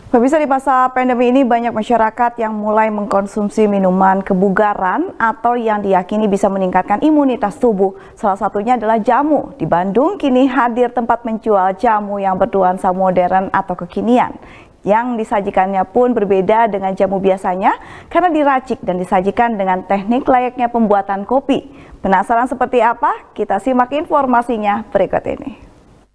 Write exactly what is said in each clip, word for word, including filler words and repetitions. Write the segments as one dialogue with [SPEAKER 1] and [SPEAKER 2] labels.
[SPEAKER 1] Pemirsa, di masa pandemi ini banyak masyarakat yang mulai mengkonsumsi minuman kebugaran atau yang diyakini bisa meningkatkan imunitas tubuh. Salah satunya adalah jamu. Di Bandung kini hadir tempat menjual jamu yang bernuansa modern atau kekinian. Yang disajikannya pun berbeda dengan jamu biasanya karena diracik dan disajikan dengan teknik layaknya pembuatan kopi. Penasaran seperti apa? Kita simak informasinya berikut ini.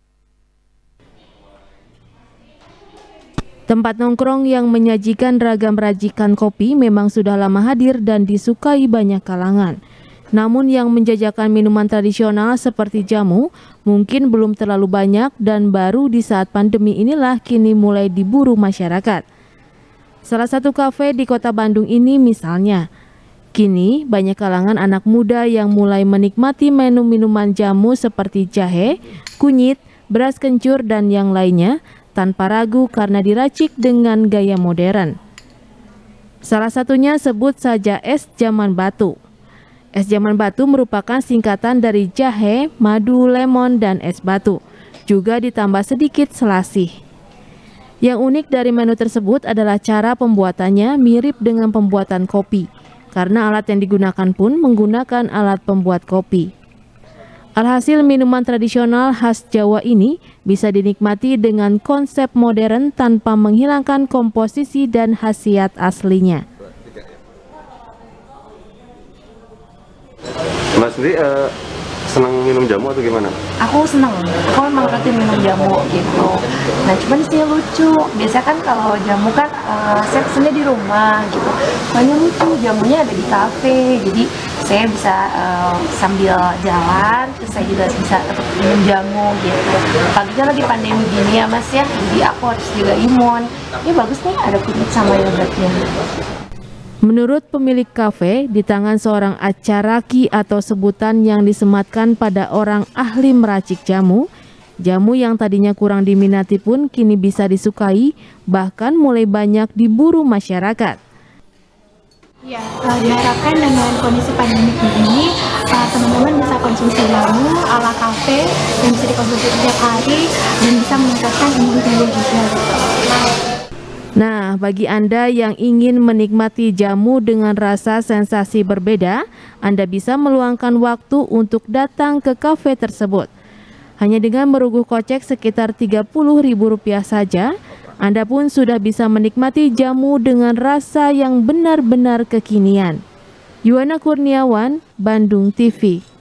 [SPEAKER 2] Tempat nongkrong yang menyajikan ragam racikan kopi memang sudah lama hadir dan disukai banyak kalangan. Namun yang menjajakan minuman tradisional seperti jamu mungkin belum terlalu banyak dan baru di saat pandemi inilah kini mulai diburu masyarakat. Salah satu kafe di kota Bandung ini misalnya. Kini banyak kalangan anak muda yang mulai menikmati menu minuman jamu seperti jahe, kunyit, beras kencur dan yang lainnya tanpa ragu karena diracik dengan gaya modern. Salah satunya sebut saja es zaman batu. Es zaman batu merupakan singkatan dari jahe, madu, lemon, dan es batu. Juga ditambah sedikit selasih. Yang unik dari menu tersebut adalah cara pembuatannya mirip dengan pembuatan kopi, karena alat yang digunakan pun menggunakan alat pembuat kopi. Alhasil minuman tradisional khas Jawa ini bisa dinikmati dengan konsep modern tanpa menghilangkan komposisi dan khasiat aslinya.
[SPEAKER 3] Mbak sendiri uh, senang minum jamu atau gimana?
[SPEAKER 4] Aku senang, aku memang rutin minum jamu gitu. Nah cuman sih lucu, biasanya kan kalau jamu kan uh, saya pesennya di rumah gitu. Makanya lucu, jamunya ada di kafe, jadi saya bisa uh, sambil jalan, terus saya juga bisa tetap minum jamu gitu. Apalagi kan lagi pandemi gini ya mas ya, jadi aku harus juga imun. Ini bagus nih, ada kunyit sama yogurtnya.
[SPEAKER 2] Menurut pemilik kafe, di tangan seorang acaraki atau sebutan yang disematkan pada orang ahli meracik jamu, jamu yang tadinya kurang diminati pun kini bisa disukai, bahkan mulai banyak diburu masyarakat.
[SPEAKER 5] Ya, uh, diharapkan dengan kondisi pandemi ini, uh, teman-teman bisa konsumsi jamu ala kafe yang bisa dikonsumsi setiap hari dan bisa meningkatkan imun tubuh juga.
[SPEAKER 2] Nah, bagi Anda yang ingin menikmati jamu dengan rasa sensasi berbeda, Anda bisa meluangkan waktu untuk datang ke kafe tersebut. Hanya dengan merogoh kocek sekitar tiga puluh ribu rupiah saja, Anda pun sudah bisa menikmati jamu dengan rasa yang benar-benar kekinian. Yuwana Kurniawan, Bandung T V.